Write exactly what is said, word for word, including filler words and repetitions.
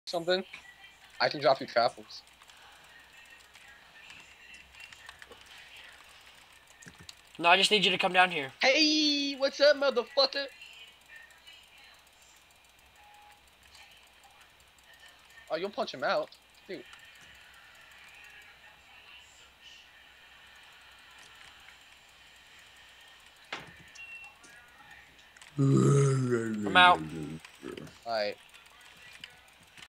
something, I can drop you trappers. No, I just need you to come down here. Hey, what's up, motherfucker? Oh, you'll punch him out, dude. I'm out. Alright.